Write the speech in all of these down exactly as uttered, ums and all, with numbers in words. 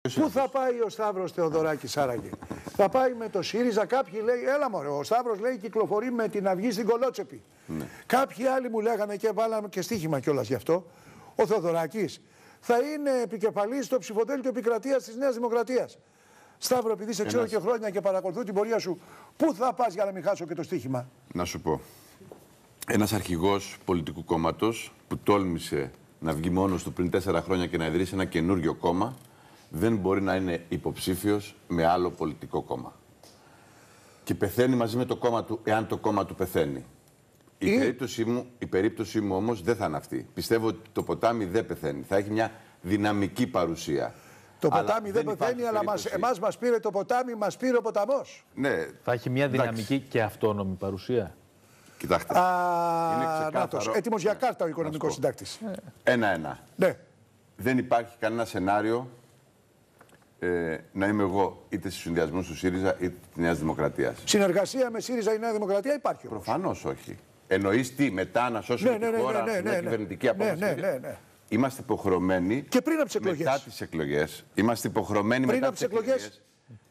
Πού θα πάει ο Σταύρος Θεοδωράκης άραγε? Θα πάει με το ΣΥΡΙΖΑ, κάποιοι λέει, έλα μωρέ, ο Σταύρος λέει κυκλοφορεί με την Αυγή στην Κολότσεπη. Ναι. Κάποιοι άλλοι μου λέγανε και βάλαμε και στοίχημα κιόλας γι' αυτό, ο Θεοδωράκης θα είναι επικεφαλής στο ψηφοδέλτιο επικρατείας της Νέας Δημοκρατίας. Σταύρο, επειδή σε ξέρω Ένας... και χρόνια και παρακολουθώ την πορεία σου, πού θα πας για να μην χάσω και το στοίχημα? Να σου πω. Ένας αρχηγός πολιτικού κόμματος που τόλμησε να βγει μόνος του πριν τέσσερα χρόνια και να ιδρύσει ένα καινούριο κόμμα, δεν μπορεί να είναι υποψήφιος με άλλο πολιτικό κόμμα. Και πεθαίνει μαζί με το κόμμα του, εάν το κόμμα του πεθαίνει. Η, η... περίπτωσή μου, η περίπτωσή μου όμως δεν θα είναι αυτή. Πιστεύω ότι το ποτάμι δεν πεθαίνει. Θα έχει μια δυναμική παρουσία. Το αλλά ποτάμι δεν πεθαίνει, αλλά μας, εμάς μας πήρε το ποτάμι, μας πήρε ο ποταμός. Ναι. Θα έχει μια δυναμική εντάξει. και αυτόνομη παρουσία. Κοιτάξτε. Α, νάτος, έτοιμος για κάρτα ο οικονομικός συντάκτης. Ένα-ένα. Ναι. Δεν υπάρχει κανένα σενάριο ε, να είμαι εγώ είτε στους συνδυασμούς του ΣΥΡΙΖΑ είτε της Νέας Δημοκρατίας. Συνεργασία με ΣΥΡΙΖΑ ή Νέα Δημοκρατία υπάρχει όμως? Προφανώς όχι. Εννοείς τι, μετά να σώσουμε ναι, ναι, τη χώρα, ναι, ναι, ναι, μια ναι, κυβερνητική απόφαση? Ναι, ναι, ναι, ναι. Είμαστε υποχρεωμένοι και πριν από τις εκλογές. Μετά τις εκλογές. Είμαστε υποχρεωμένοι πριν μετά από τις εκλογές. εκλογές.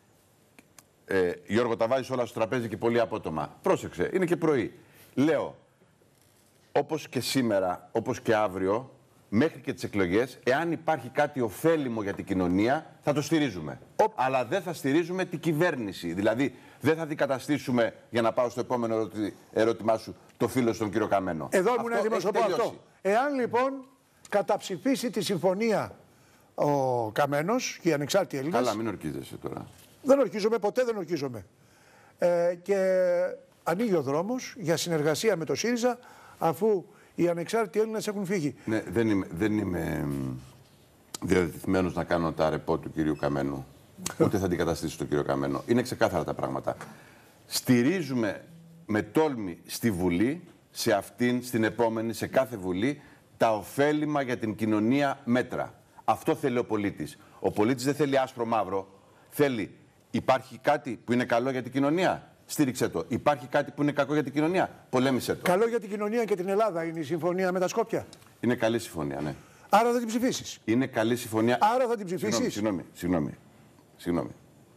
Ε, Γιώργο, τα βάζεις όλα στο τραπέζι και πολύ απότομα. Πρόσεξε, είναι και πρωί. Λέω, όπως και σήμερα, όπως και αύριο, μέχρι και τις εκλογές, εάν υπάρχει κάτι ωφέλιμο για την κοινωνία, θα το στηρίζουμε. Ο... Αλλά δεν θα στηρίζουμε την κυβέρνηση. Δηλαδή, δεν θα δικαταστήσουμε, για να πάω στο επόμενο ερωτη... ερώτημά σου, το φίλο στον κύριο Καμένο. Εδώ ήμουν έτοιμος να πω αυτό. Εάν λοιπόν καταψηφίσει τη συμφωνία ο Καμένος και οι ανεξάρτητοι Έλληνες... Καλά, μην ορκίζεσαι τώρα. Δεν ορκίζομαι, ποτέ δεν ορκίζομαι. Ε, και ανοίγει ο δρόμος για συνεργασία με το ΣΥΡΙΖΑ, αφού οι ανεξάρτητοι Έλληνες έχουν φύγει. Ναι, δεν είμαι, δεν είμαι διαδεθειμένος να κάνω τα ρεπό του κυρίου Καμένου. Ούτε θα αντικαταστήσω τον κύριο Καμένο. Είναι ξεκάθαρα τα πράγματα. Στηρίζουμε με τόλμη στη Βουλή, σε αυτήν, στην επόμενη, σε κάθε Βουλή, τα ωφέλιμα για την κοινωνία μέτρα. Αυτό θέλει ο πολίτης. Ο πολίτης δεν θέλει άσπρο-μαύρο. Θέλει, υπάρχει κάτι που είναι καλό για την κοινωνία, στήριξε το. Υπάρχει κάτι που είναι κακό για την κοινωνία, πολέμησε το. Καλό για την κοινωνία και την Ελλάδα είναι η συμφωνία με τα Σκόπια. Είναι καλή συμφωνία, ναι. Άρα θα την ψηφίσεις. Είναι καλή συμφωνία. Άρα θα την ψηφίσεις. Συγγνώμη, συγγνώμη. Συγγνώμη.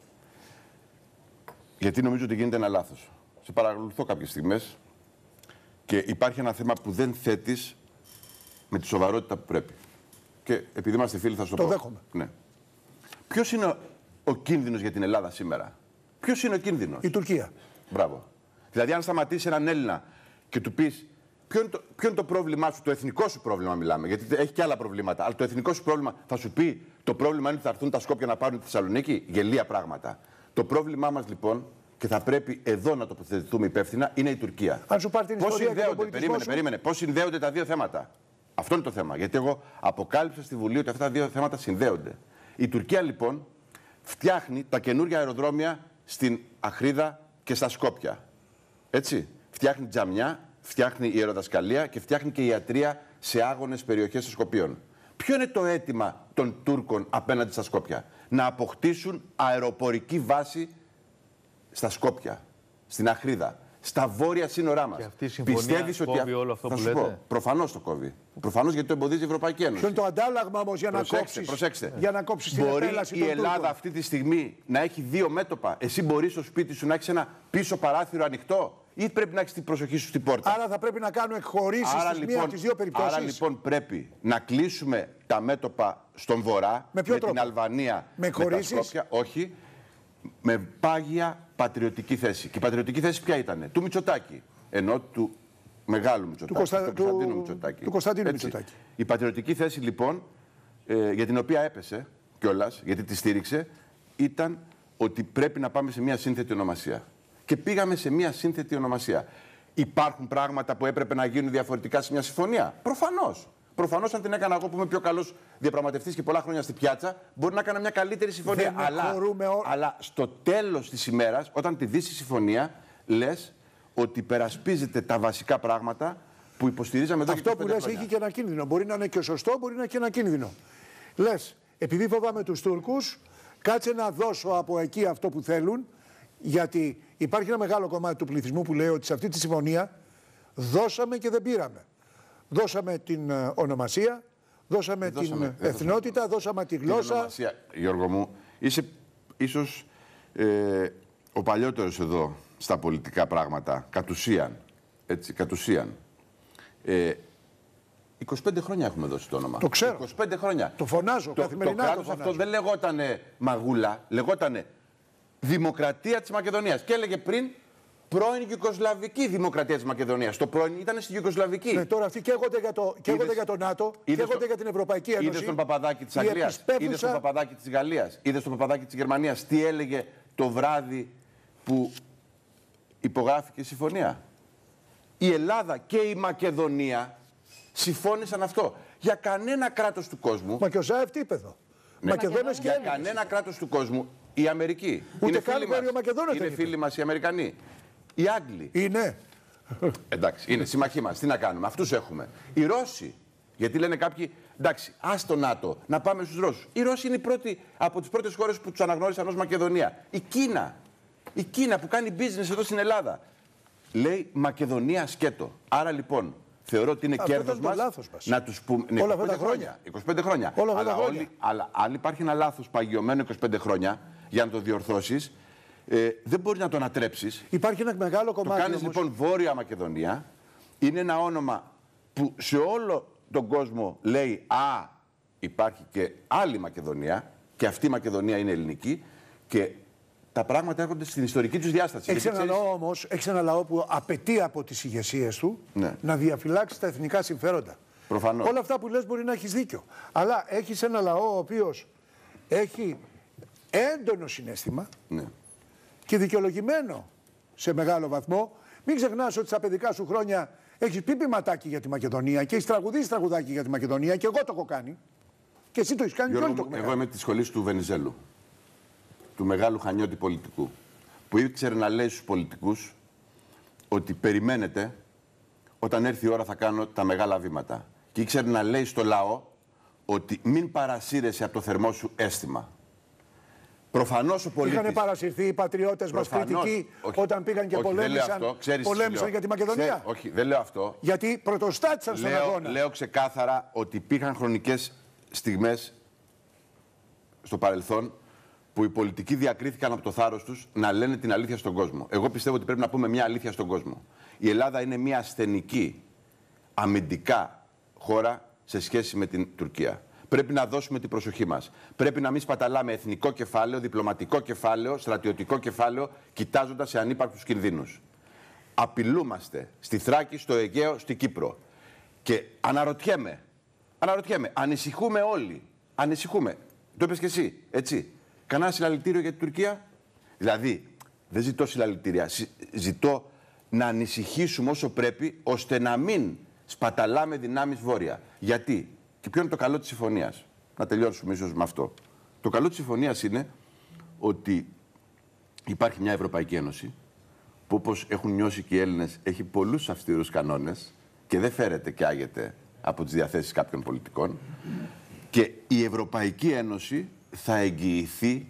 Γιατί νομίζω ότι γίνεται ένα λάθος. Σε παρακολουθώ κάποιες στιγμές και υπάρχει ένα θέμα που δεν θέτεις με τη σοβαρότητα που πρέπει. Και επειδή είμαστε φίλοι θα σου το πω. Το δέχομαι. Ναι. Ποιος είναι ο, ο κίνδυνος για την Ελλάδα σήμερα? Ποιος είναι ο κίνδυνος? Η Τουρκία. Μπράβο. Δηλαδή αν σταματήσει έναν Έλληνα και του πεις ποιο είναι, το, ποιο είναι το πρόβλημά σου, το εθνικό σου πρόβλημα μιλάμε, γιατί έχει και άλλα προβλήματα, αλλά το εθνικό σου πρόβλημα θα σου πει το πρόβλημα είναι ότι θα έρθουν τα Σκόπια να πάρουν τη Θεσσαλονίκη? Γελία πράγματα. Το πρόβλημά μας λοιπόν, και θα πρέπει εδώ να τοποθετηθούμε υπεύθυνα, είναι η Τουρκία. Αν σου πάρει την πώς ιστορία συνδέονται, και τον περίμενε, σου... περίμενε, πώς συνδέονται τα δύο θέματα? Αυτό είναι το θέμα. Γιατί εγώ αποκάλυψα στη Βουλή ότι αυτά τα δύο θέματα συνδέονται. Η Τουρκία λοιπόν φτιάχνει τα καινούργια αεροδρόμια στην Αχρίδα και στα Σκόπια. Έτσι. Φτιάχνει τζαμιά, φτιάχνει ιεροδασκαλία και φτιάχνει και ιατρία σε άγονες περιοχές των Σκοπίων. Ποιο είναι το αίτημα των Τούρκων απέναντι στα Σκόπια? Να αποκτήσουν αεροπορική βάση στα Σκόπια, στην Αχρίδα, στα βόρεια σύνορά μας. Και αυτή η συμφωνία κόβει όλο αυτό θα που σου λέτε? Πω, προφανώς το κόβει. Προφανώς γιατί το εμποδίζει η Ευρωπαϊκή Ένωση. Ποιο είναι το αντάλλαγμα όμως για να κόψεις, προσέξτε. Για να κόψεις την μπορεί επέλαση η των Ελλάδα Τούρκων αυτή τη στιγμή να έχει δύο μέτωπα? Εσύ μπορείς στο σπίτι σου να έχεις ένα πίσω παράθυρο ανοιχτό, ή πρέπει να έχεις την προσοχή σου στην πόρτα? Άρα θα πρέπει να κάνουμε εκχωρήσεις στις λοιπόν, μία από τις δύο περιπτώσεις. Άρα λοιπόν πρέπει να κλείσουμε τα μέτωπα στον βορρά, με, με την Αλβανία, με, με τα Σκόπια, όχι, με πάγια πατριωτική θέση. Και η πατριωτική θέση ποια ήτανε? Του Μητσοτάκη. Ενώ του μεγάλου Μητσοτάκη. Του, Κωνστα... του Κωνσταντίνου Μητσοτάκη. Του Κωνσταντίνου Μητσοτάκη. Η πατριωτική θέση λοιπόν, ε, για την οποία έπεσε κιόλας, γιατί τη στήριξε, ήταν ότι πρέπει να πάμε σε μια σύνθετη ονομασία. Και πήγαμε σε μια σύνθετη ονομασία. Υπάρχουν πράγματα που έπρεπε να γίνουν διαφορετικά σε μια συμφωνία? Προφανώς. Προφανώς, αν την έκανα εγώ που είμαι πιο καλός διαπραγματευτής και πολλά χρόνια στη πιάτσα, μπορεί να έκανα μια καλύτερη συμφωνία. Αλλά, ο... αλλά στο τέλος της ημέρας, όταν τη δεις η συμφωνία, λες ότι υπερασπίζεται τα βασικά πράγματα που υποστηρίζαμε εδώ. Αυτό που λες έχει και ένα κίνδυνο. Μπορεί να είναι και σωστό, μπορεί να είναι και ένα κίνδυνο. Λες, επειδή φοβάμαι τους Τούρκους, κάτσε να δώσω από εκεί αυτό που θέλουν, γιατί υπάρχει ένα μεγάλο κομμάτι του πληθυσμού που λέει ότι σε αυτή τη συμφωνία δώσαμε και δεν πήραμε. Δώσαμε την ονομασία, δώσαμε την δώσαμε, εθνότητα, δώσαμε. δώσαμε τη γλώσσα. Ονομασία, Γιώργο μου, είσαι ίσως ε, ο παλιότερος εδώ στα πολιτικά πράγματα, κατ' ουσίαν. Έτσι, κατ' ουσίαν. Ε, είκοσι πέντε χρόνια έχουμε δώσει το όνομα. Το ξέρω. είκοσι πέντε χρόνια. Το φωνάζω, το, καθημερινά το κράτος το φωνάζω. αυτό δεν λεγότανε μαγούλα, λεγότανε Δημοκρατία της Μακεδονίας. Και έλεγε πριν πρώην Ιουγκοσλαβική Δημοκρατία της Μακεδονίας. Το πρώην ήταν στη Ιουγκοσλαβική. Ναι, τώρα αυτοί καίγονται για το, καίγονται για το ΝΑΤΟ, καίγονται το, για την Ευρωπαϊκή Ένωση. Είδες τον Παπαδάκη της Αγγλίας, επισπεύουσα... είδες τον Παπαδάκη της Γαλλίας, είδες τον Παπαδάκη της Γερμανίας. Τι έλεγε το βράδυ που υπογράφηκε η συμφωνία. Η Ελλάδα και η Μακεδονία συμφώνησαν αυτό. Για κανένα κράτος του κόσμου. Μα και ο Ζάεφ τι είπε εδώ. Ναι. Μακεδόνες και Για Έλληνες. κανένα κράτος του κόσμου. Η Αμερική. Ούτε είναι καν φίλοι μας. Βορειομακεδόνες Είναι δεν φίλοι μας οι Αμερικανοί. Οι Άγγλοι. Είναι. Εντάξει, είναι συμμαχοί μας. Τι να κάνουμε. Αυτούς έχουμε. Οι Ρώσοι. Γιατί λένε κάποιοι, εντάξει, ας το ΝΑΤΟ, να πάμε στους Ρώσους. Οι Ρώσοι είναι οι πρώτοι, από τις πρώτες χώρες που τους αναγνώρισαν ως Μακεδονία. Η Κίνα. Η Κίνα που κάνει business εδώ στην Ελλάδα. Λέει Μακεδονία σκέτο. Άρα λοιπόν θεωρώ ότι είναι κέρδος μας, μας να τους πούμε. Ναι, όλα αυτά τα χρόνια. είκοσι πέντε χρόνια. Όλα αυτά αλλά, τα χρόνια. όλοι, αλλά αν υπάρχει ένα λάθος παγιωμένο είκοσι πέντε χρόνια για να το διορθώσεις, ε, δεν μπορεί να το ανατρέψεις. Υπάρχει ένα μεγάλο Το κομμάτι. κάνεις όμως... λοιπόν Βόρεια Μακεδονία. Είναι ένα όνομα που σε όλο τον κόσμο λέει «Α, υπάρχει και άλλη Μακεδονία και αυτή η Μακεδονία είναι ελληνική» και τα πράγματα έρχονται στην ιστορική τους διάσταση. Έχει ένα ξέρεις... λαό όμως, έχεις ένα λαό που απαιτεί από τις ηγεσίες του ναι. να διαφυλάξει τα εθνικά συμφέροντα. Προφανώς. Όλα αυτά που λες μπορεί να έχεις δίκιο. Αλλά έχεις ένα λαό ο οποίος έχει έντονο συναίσθημα Ναι. και δικαιολογημένο σε μεγάλο βαθμό. Μην ξεχνάς ότι στα παιδικά σου χρόνια έχεις πει ποιηματάκι για τη Μακεδονία και έχεις τραγουδίσει τραγουδάκι για τη Μακεδονία και εγώ το έχω κάνει. Και εσύ το έχεις κάνει. Γιώργο, και όλοι το εγώ έχουμε είμαι της σχολής του Βενιζέλου, του μεγάλου Χανιώτη πολιτικού, που ήξερε να λέει στους πολιτικούς ότι περιμένετε, όταν έρθει η ώρα θα κάνω τα μεγάλα βήματα. Και ήξερε να λέει στο λαό ότι μην παρασύρεσαι από το θερμό σου αίσθημα. Προφανώς ο πολίτης... Είχαν παρασυρθεί οι πατριώτες μας κριτικοί όταν πήγαν και όχι, πολέμησαν, αυτό, ξέρεις, πολέμησαν λέω, για τη Μακεδονία. Ξέρεις, όχι, δεν λέω αυτό. Γιατί πρωτοστάτησαν στον λέω, αγώνα. Λέω ξεκάθαρα ότι υπήρχαν χρονικές στιγμές στο παρελθόν που οι πολιτικοί διακρίθηκαν από το θάρρος τους να λένε την αλήθεια στον κόσμο. Εγώ πιστεύω ότι πρέπει να πούμε μια αλήθεια στον κόσμο. Η Ελλάδα είναι μια ασθενική, αμυντικά χώρα σε σχέση με την Τουρκία. Πρέπει να δώσουμε την προσοχή μας. Πρέπει να μην σπαταλάμε εθνικό κεφάλαιο, διπλωματικό κεφάλαιο, στρατιωτικό κεφάλαιο, κοιτάζοντας σε ανύπαρκτους κινδύνους. Απειλούμαστε στη Θράκη, στο Αιγαίο, στη Κύπρο. Και αναρωτιέμαι, αναρωτιέμαι, ανησυχούμε όλοι. Ανησυχούμε. Το είπες και εσύ, έτσι. Κανένα συλλαλητήριο για την Τουρκία. Δηλαδή, δεν ζητώ συλλαλητήρια. Ζητώ να ανησυχήσουμε όσο πρέπει, ώστε να μην σπαταλάμε δυνάμεις βόρεια. Γιατί? Και ποιο είναι το καλό της συμφωνίας? Να τελειώσουμε ίσως με αυτό. Το καλό της συμφωνίας είναι ότι υπάρχει μια Ευρωπαϊκή Ένωση που, όπως έχουν νιώσει και οι Έλληνες, έχει πολλούς αυστηρούς κανόνες και δεν φέρεται και άγεται από τις διαθέσεις κάποιων πολιτικών. Και η Ευρωπαϊκή Ένωση θα εγγυηθεί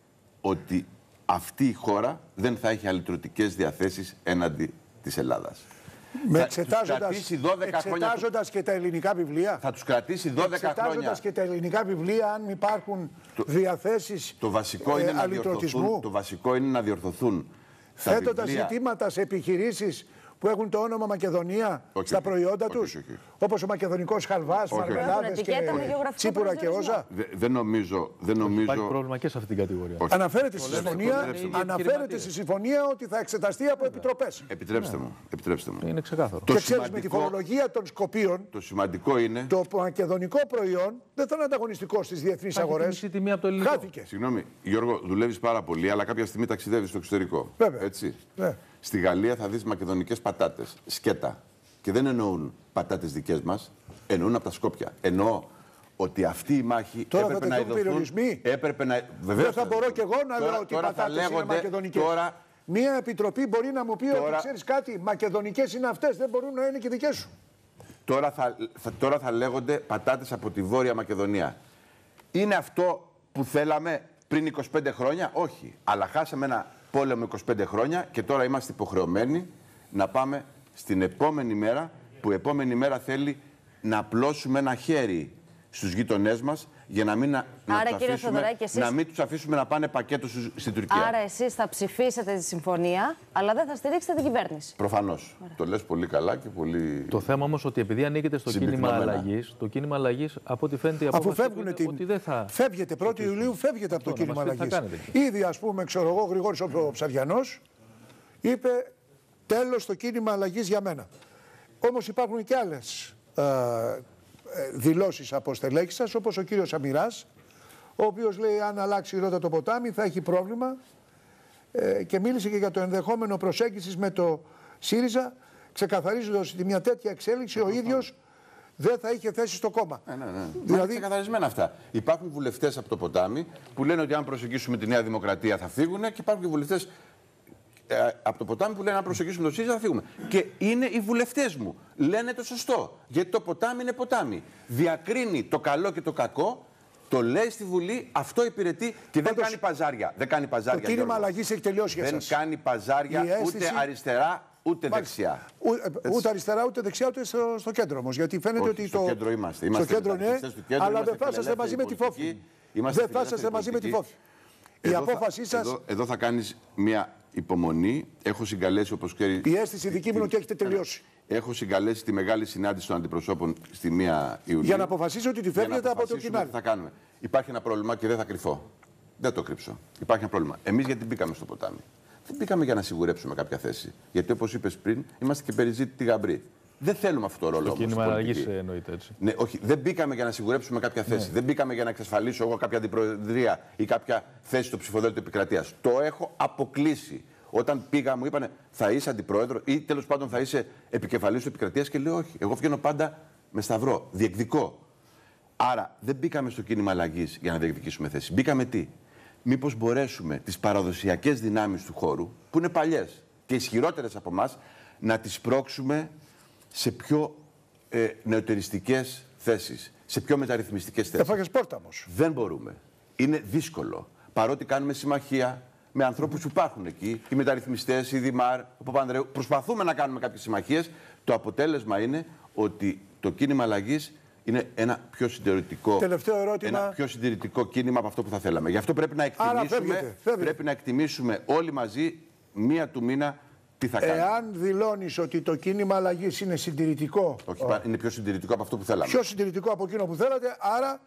ότι αυτή η χώρα δεν θα έχει αλυτρωτικές διαθέσεις έναντι της Ελλάδας. Με θα εξετάζοντας, εξετάζοντας χρόνια... και τα ελληνικά βιβλία. Θα τους κρατήσει δώδεκα χρόνια. Εξετάζοντας και τα ελληνικά βιβλία, αν υπάρχουν το, διαθέσεις το βασικό, ε, είναι να διορθωθούν, το βασικό είναι να διορθωθούν. Θέτοντας ζητήματα σε επιχειρήσεις που έχουν το όνομα Μακεδονία όχι, στα προϊόντα όχι, τους, όχι, όχι. όπως ο μακεδονικός χαλβάς, μαρμελάδες και τσίπουρα και όζα. Δεν δε νομίζω, δεν νομίζω... Υπάρχει πρόβλημα και σε αυτή την κατηγορία. Όχι. Αναφέρεται, στη συμφωνία, αναφέρεται στη συμφωνία ότι θα εξεταστεί από επιτροπές. Επιτρέψτε μου. Επιτρέψτε μου. Είναι ξεκάθαρο. Και ξέρεις, με τη φορολογία των Σκοπίων, το σημαντικό είναι... το μακεδονικό προϊόν δεν θα είναι ανταγωνιστικό στις διεθνείς αγορές. Χάθηκε. Συγγνώμη, Γιώργο, δουλεύεις πάρα πολύ, αλλά κάποια στιγμή ταξιδεύεις στο εξωτερικό. Έτσι. Στη Γαλλία θα δεις μακεδονικές πατάτες, σκέτα. Και δεν εννοούν πατάτες δικές μας, εννοούν από τα Σκόπια. Εννοώ ότι αυτή η μάχη τώρα έπρεπε να ειδωθούν... Έπρεπε να... Βεβαίως δεν θα μπορώ κι εγώ να τώρα, λέω ότι οι πατάτες λέγονται, είναι μακεδονικές. Τώρα... Μία επιτροπή μπορεί να μου πει τώρα... ότι ξέρεις κάτι, μακεδονικές είναι αυτές, δεν μπορούν να είναι και δικές σου. Τώρα θα, θα, τώρα θα λέγονται πατάτες από τη Βόρεια Μακεδονία. Είναι αυτό που θέλαμε πριν είκοσι πέντε χρόνια? Όχι. Αλλά χάσαμε ένα πόλεμο είκοσι πέντε χρόνια και τώρα είμαστε υποχρεωμένοι να πάμε στην επόμενη μέρα, που η επόμενη μέρα θέλει να απλώσουμε ένα χέρι στους γείτονές μας για να μην, να, να, Άρα, τους κύριε αφήσουμε, Θεοδωράκη, εσείς... να μην τους αφήσουμε να πάνε πακέτο στην Τουρκία. Άρα εσείς θα ψηφίσετε τη συμφωνία, αλλά δεν θα στηρίξετε την κυβέρνηση. Προφανώς. Το λες πολύ καλά και πολύ. Το θέμα όμως ότι επειδή ανήκετε στο κίνημα αλλαγής, το κίνημα αλλαγής από ό,τι φαίνεται η Αφού απόφαση φεύγουν είναι την... ότι δεν θα. Φεύγετε πρώτη Ιουλίου, φεύγετε από το Αυτό, κίνημα να μας πείτε τι αλλαγής. θα κάνετε. Ήδη, ας πούμε, ξέρω εγώ, ο Γρηγόρης ο Ψαριανός είπε τέλος το κίνημα αλλαγής για μένα. Όμως υπάρχουν και άλλες ε, ε, δηλώσεις από στελέχη σας, όπως ο κύριος Αμυράς, ο οποίος λέει αν αλλάξει η ρότα το ποτάμι θα έχει πρόβλημα ε, και μίλησε και για το ενδεχόμενο προσέγγισης με το ΣΥΡΙΖΑ, ξεκαθαρίζοντας ότι μια τέτοια εξέλιξη ο ίδιος δεν θα είχε θέση στο κόμμα. Ναι, ναι, ναι. Δηλαδή... Είναι ξεκαθαρισμένα αυτά. Υπάρχουν βουλευτές από το ποτάμι που λένε ότι αν προσεγγίσουμε τη Νέα Δημοκρατία θα φύγουν και υπάρχουν και βουλευτές ε, από το ποτάμι που λένε αν προσεγγίσουμε το ΣΥΡΙΖΑ θα φύγουμε. Και είναι οι βουλευτές μου. Λένε το σωστό. Γιατί το ποτάμι είναι ποτάμι. Διακρίνει το καλό και το κακό. Το λέει στη Βουλή, αυτό υπηρετεί και δεν Πάντως, κάνει παζάρια. Δεν κάνει παζάρια. Το κίνημα αλλαγής έχει τελειώσει για Δεν σας. κάνει παζάρια Η αίσθηση... ούτε αριστερά ούτε Μάλιστα. δεξιά. Ού, ούτε αριστερά ούτε δεξιά ούτε στο, στο κέντρο όμως. Γιατί φαίνεται Όχι, ότι στο το. κέντρο είμαστε. Στο Είμαστε κέντρο ναι, του κέντρου, αλλά δεν είμαστε θα είσαστε μαζί με τη Φόφη. Είμαστε Δεν θα είσαστε μαζί με τη Φόφη. Η Εδώ απόφασή θα, σας. Εδώ, εδώ θα κάνεις μια υπομονή. Έχω συγκαλέσει, όπως ξέρει. Η αίσθηση δική μου είναι ότι έχετε τελειώσει. Έχω συγκαλέσει τη μεγάλη συνάντηση των αντιπροσώπων στη μία Ιουλίου. Για να αποφασίσω ότι τη φεύγετε από το κοινάλι. Τι θα κάνουμε. Υπάρχει ένα πρόβλημα και δεν θα κρυφώ. Δεν το κρύψω. Υπάρχει ένα πρόβλημα. Εμείς γιατί μπήκαμε στο ποτάμι. Δεν μπήκαμε για να σιγουρέψουμε κάποια θέση. Γιατί όπως είπες πριν, είμαστε και περιζήτητοι γαμπροί. Δεν θέλουμε αυτό το ρόλο. Το κίνημα αλλαγής εννοείται έτσι. Ναι, όχι. Δεν μπήκαμε για να σιγουρέψουμε κάποια θέση. Ναι. Δεν μπήκαμε για να εξασφαλίσω εγώ κάποια αντιπροεδρία ή κάποια θέση στο ψηφοδέλτιο επικρατείας. Το έχω αποκλείσει. Όταν πήγα, μου είπανε θα είσαι αντιπρόεδρο ή τέλος πάντων θα είσαι επικεφαλής της επικρατείας και λέω όχι. Εγώ βγαίνω πάντα με σταυρό. Διεκδικώ. Άρα δεν μπήκαμε στο κίνημα αλλαγής για να διεκδικήσουμε θέση. Μπήκαμε τι. Μήπως μπορέσουμε τις παραδοσιακές δυνάμεις του χώρου, που είναι παλιές και ισχυρότερες από εμάς, να τις πρόξουμε σε πιο ε, νεωτεριστικές θέσεις, σε πιο μεταρρυθμιστικές θέσεις. Έφαγες πόρτα όμως. Δεν μπορούμε. Είναι δύσκολο. Παρότι κάνουμε συμμαχία με ανθρώπους που υπάρχουν εκεί, οι μεταρρυθμιστές, οι Δημάρ, ο Παπανδρέου, προσπαθούμε να κάνουμε κάποιες συμμαχίες. Το αποτέλεσμα είναι ότι το κίνημα αλλαγής είναι ένα πιο συντηρητικό, Τελευταίο ερώτημα. ένα πιο συντηρητικό κίνημα από αυτό που θα θέλαμε. Γι' αυτό πρέπει να εκτιμήσουμε, Άρα φεύγετε, φεύγετε. πρέπει να εκτιμήσουμε όλοι μαζί μία του μήνα τι θα κάνουμε. Εάν δηλώνεις ότι το κίνημα αλλαγής είναι συντηρητικό. Όχι, είναι πιο συντηρητικό από αυτό που θέλαμε. Πιο συντηρητικό από εκείνο που θέλατε, άρα.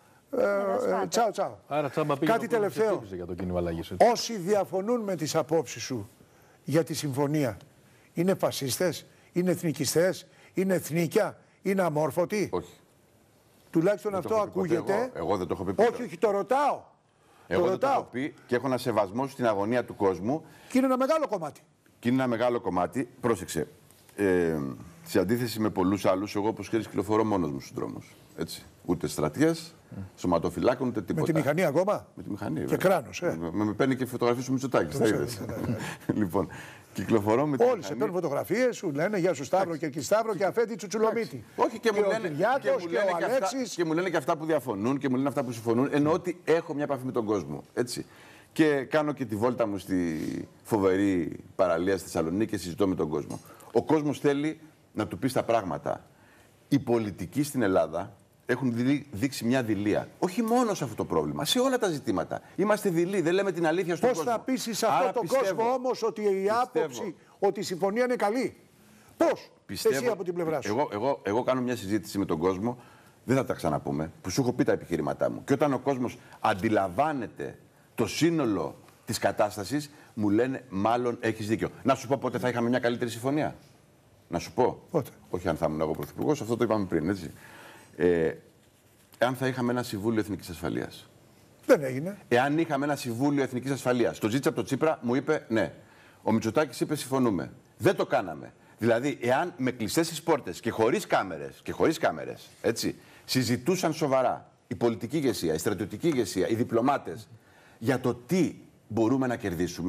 Ε, ε, τσάου, τσάου. Άρα, τσάμπα πήγε Κάτι τελευταίο. Για το κίνημα αλλαγής. Όσοι διαφωνούν με τις απόψεις σου για τη συμφωνία, είναι φασίστες, είναι εθνικιστές, είναι εθνίκια, είναι αμόρφωτοι. Όχι. Τουλάχιστον Δεν αυτό το έχω πει ποτέ ακούγεται. Εγώ. εγώ δεν το έχω πει ποτέ. Όχι, όχι, το ρωτάω. Εγώ το δεν το ρωτάω. έχω πει και έχω ένα σεβασμό στην αγωνία του κόσμου. Και είναι ένα μεγάλο κομμάτι. Και είναι ένα μεγάλο κομμάτι. Πρόσεξε. Ε, σε αντίθεση με πολλούς άλλους, εγώ όπως ξέρεις κυκλοφορώ μόνος μου στους δρόμους. Έτσι. Ούτε στρατιές, mm. σωματοφυλάκων, ούτε τίποτα. Με τη μηχανή ακόμα. Με τη μηχανή. Και βέβαια. κράνος, ε. Με, με παίρνει και φωτογραφίες σου Μητσοτάκης. Θα είδες. Λοιπόν, κυκλοφορώ με τη Όλοι μηχανή. σε παίρνουν φωτογραφίες, σου λένε Γεια σου Σταύρο και Σταύρο και Αφέντη Τσουτσουλομίτη. Όχι και, και μου ο λένε, Κυριάκος και, μου και λένε ο και, αυτά, Αλέξης. και μου λένε και αυτά που διαφωνούν και μου λένε αυτά που συμφωνούν. Εννοώ ότι έχω μια επαφή με τον κόσμο. Έτσι. Και κάνω και τη βόλτα μου στη φοβερή παραλία στη Θεσσαλονίκη και συζητώ με τον κόσμο. Ο κόσμος θέλει να του πει τα πράγματα. Οι πολιτικοί στην Ελλάδα έχουν δείξει μια δειλία. Όχι μόνο σε αυτό το πρόβλημα, σε όλα τα ζητήματα. Είμαστε δειλοί, δεν λέμε την αλήθεια στον Πώς κόσμο. θα πείσεις αυτόν τον πιστεύω, κόσμο όμως ότι η πιστεύω, άποψη ότι η συμφωνία είναι καλή. Πώς, πιστεύω, εσύ από την πλευρά σου. Εγώ, εγώ, εγώ κάνω μια συζήτηση με τον κόσμο, δεν θα τα ξαναπούμε, που σου έχω πει τα επιχειρήματά μου. Και όταν ο κόσμος αντιλαμβάνεται το σύνολο της κατάστασης, μου λένε μάλλον έχεις δίκιο. Να σου πω πότε θα είχαμε μια καλύτερη συμφωνία. Να σου πω. Πότε. Όχι αν θα ήμουν εγώ πρωθυπουργός, αυτό το είπαμε πριν, έτσι. Ε, εάν θα είχαμε ένα Συμβούλιο Εθνικής Ασφαλείας. Δεν έγινε. Εάν είχαμε ένα Συμβούλιο Εθνικής Ασφαλείας. Το ζήτησα από τον Τσίπρα, μου είπε ναι. Ο Μητσοτάκης είπε συμφωνούμε. Δεν το κάναμε. Δηλαδή, εάν με κλειστές τις πόρτες και χωρίς κάμερες, και χωρίς κάμερες, έτσι, συζητούσαν σοβαρά η πολιτική ηγεσία, η στρατιωτική ηγεσία, οι διπλωμάτες για το τι μπορούμε να κερδίσουμε,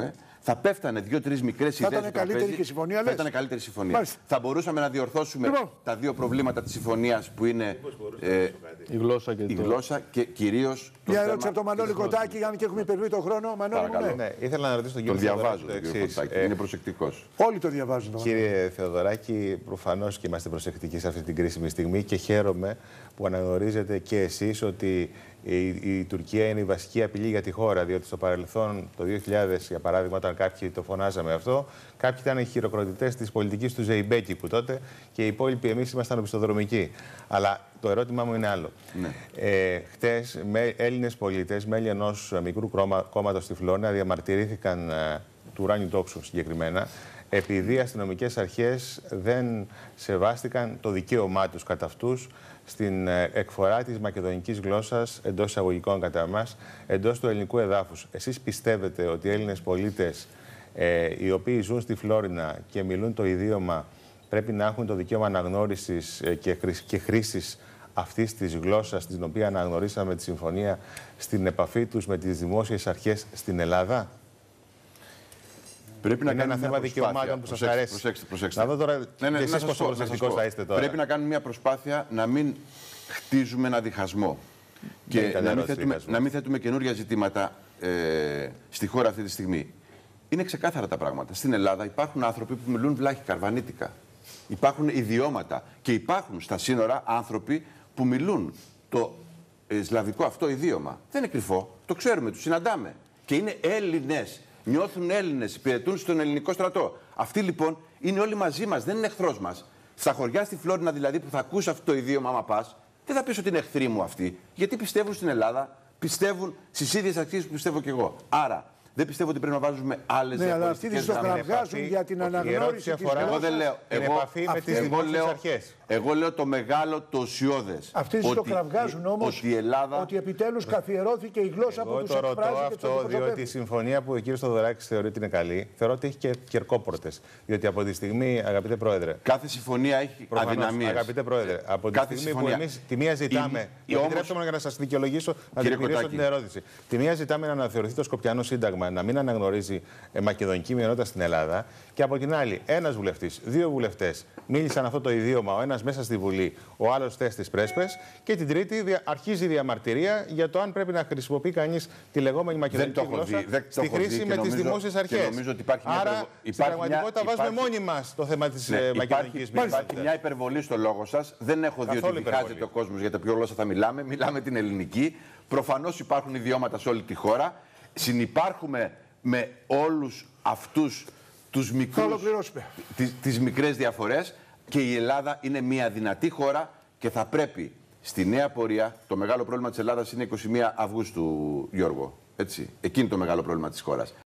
θα πέφτανε δύο-τρει μικρές ιδέες. Θα ήταν καλύτερη και η συμφωνία, λες. Θα ήταν καλύτερη συμφωνία. Μάλιστα. Θα μπορούσαμε να διορθώσουμε Λοιπόν. τα δύο προβλήματα της συμφωνίας που είναι ε, Η γλώσσα και, η το... γλώσσα και κυρίως το Μια θέμα ερώτηση από τον Μανώλη Κοτάκη, για να και έχουμε υπερβεί τον χρόνο. Μανώλη, μου, ναι. Ναι, ήθελα να ρωτήσω τον τον κύριο διαβάζω Θεοδωράκη τον το κύριο εξής. Κοτάκη. Ε, Είναι προσεκτικός. Όλοι το διαβάζουν. το Κύριε Θεοδωράκη, προφανώς και είμαστε προσεκτικοί σε αυτή την κρίσιμη στιγμή και χαίρομαι που αναγνωρίζετε και εσείς ότι η, η Τουρκία είναι η βασική απειλή για τη χώρα. Διότι στο παρελθόν, το δύο χιλιάδες, για παράδειγμα, όταν κάποιοι το φωνάζαμε αυτό, κάποιοι ήταν οι χειροκροτητές της πολιτικής του Ζεϊμπέκη τότε και οι υπόλοιποι εμείς ήμασταν οπισθοδρομικοί. Αλλά το ερώτημά μου είναι άλλο. Ναι. Ε, χτες, με Έλληνες πολίτες, μέλη ενός μικρού κόμματος στη Φλόρινα, διαμαρτυρήθηκαν ε, του ουράνιου τόξου συγκεκριμένα, επειδή οι αστυνομικές αρχές δεν σεβάστηκαν το δικαίωμά τους κατά αυτούς στην εκφορά της μακεδονικής γλώσσας, εντός εισαγωγικών κατά εμάς, εντός του ελληνικού εδάφους. Εσείς πιστεύετε ότι οι Έλληνες πολίτες ε, οι οποίοι ζουν στη Φλόρινα και μιλούν το ιδίωμα πρέπει να έχουν το δικαίωμα αναγνώρισης ε, και, χρήσ, και χρήσης αυτής της γλώσσας, την οποία αναγνωρίσαμε τη συμφωνία, στην επαφή τους με τις δημόσιες αρχές στην Ελλάδα? Πρέπει να είναι ένα κάνουμε θέμα μια δικαιωμάτων που σας προσέξτε, αρέσει. Προσέξτε, προσέξτε. Να δω τώρα ναι, ναι, και εσείς να σας πόσο πω, να σας προσεκτικός πω. θα είστε τώρα. Πρέπει να κάνουμε μια προσπάθεια να μην χτίζουμε ένα διχασμό. Και ήταν να μην, ερώτηση θέτουμε, διχασμού. να μην θέτουμε καινούργια ζητήματα ε, στη χώρα αυτή τη στιγμή. Είναι ξεκάθαρα τα πράγματα. Στην Ελλάδα υπάρχουν άνθρωποι που μιλούν βλάχικα, καρβανίτικα. Υπάρχουν ιδιώματα. Και υπάρχουν στα σύνορα άνθρωποι που μιλούν το ε, σλαβικό αυτό ιδίωμα. Δεν είναι κρυφό. Το ξέρουμε, τους συναντάμε. Και είναι Έλληνες. Νιώθουν Έλληνες, υπηρετούν στον ελληνικό στρατό. Αυτοί λοιπόν είναι όλοι μαζί μας, δεν είναι εχθρός μας. Στα χωριά στη Φλόρινα δηλαδή που θα ακούσει αυτό το ιδίωμα, άμα πας, δεν θα πεις ότι είναι εχθροί μου αυτοί. Γιατί πιστεύουν στην Ελλάδα, πιστεύουν στις ίδιες αξίες που πιστεύω κι εγώ. Άρα δεν πιστεύω ότι πρέπει να βάζουμε άλλες Ναι, αλλά αυτοί διαφορετικές τις το γραμμές. κραυγάζουν για την αναγνώριση της αφορά- Εγώ δεν γλώσσας. λέω. Την Εγώ, επαφή με τις εγώ δημόσιες λέω, αρχές. εγώ λέω το μεγάλο, το ουσιώδες. Αυτοί τις το κραυγάζουν όμως ότι η Ελλάδα... ότι επιτέλους καθιερώθηκε η γλώσσα που Εγώ τους το ρωτώ εκφράζει και τους αυτό διότι η αντιπροσωπεύει. συμφωνία που ο κ. Θεοδωράκης θεωρεί ότι είναι καλή, θεωρώ ότι έχει και κερκόπορτες. Διότι από τη στιγμή, αγαπητέ Πρόεδρε, Κάθε συμφωνία έχει προφανώς, αδυναμίες. αγαπητέ Πρόεδρε, από τη Κάθε στιγμή που συμφωνία. εμείς τη μία ζητάμε. Η- η όμως- Επιτρέψτε μου για να σας δικαιολογήσω, να Κύριε διεκπαιρεώσω Κοτάκη. την ερώτηση. Τη μία ζητάμε να αναθεωρηθεί το Σκοπιανό Σύνταγμα, να μην αναγνωρίζει ε, μακεδονική μειονότητα στην Ελλάδα. Και από την άλλη, ένας βουλευτής, δύο βουλευτές μίλησαν αυτό το ιδίωμα, ο ένας μέσα στη Βουλή, ο άλλος χθες στις Πρέσπες. Και την Τρίτη δια- αρχίζει η διαμαρτυρία για το αν πρέπει να χρησιμοποιεί κανείς τη λεγόμενη Δεν μακεδονική το έχω γλώσσα δει. Δεν το στη έχω δει χρήση και με τις νομίζω- δημόσιες και αρχές. νομίζω ότι υπάρχει μια Άρα, υπερβο- στην υπάρχει μια- πραγματικότητα βάζουμε υπάρχει- μόνοι μας το θέμα της Ναι, ε, υπάρχει, μακεδονικής υπάρχει μειονότητας. μια υπερβολή στο λόγο σας. Δεν έχω δει Καθόλου ότι διχάζεται υπερβολή. ο κόσμος για τα ποιο γλώσσα θα μιλάμε. Μιλάμε την ελληνική. Προφανώς υπάρχουν ιδιώματα σε όλη τη χώρα. Συνυπάρχουμε με όλους αυτούς τους Θα μικρούς, ολοκληρώσουμε. τις, τις μικρές διαφορές, και η Ελλάδα είναι μια δυνατή χώρα και θα πρέπει στη νέα πορεία. Το μεγάλο πρόβλημα της Ελλάδας είναι είκοσι μία Αυγούστου, Γιώργο. Έτσι. Εκείνη το μεγάλο πρόβλημα της χώρας.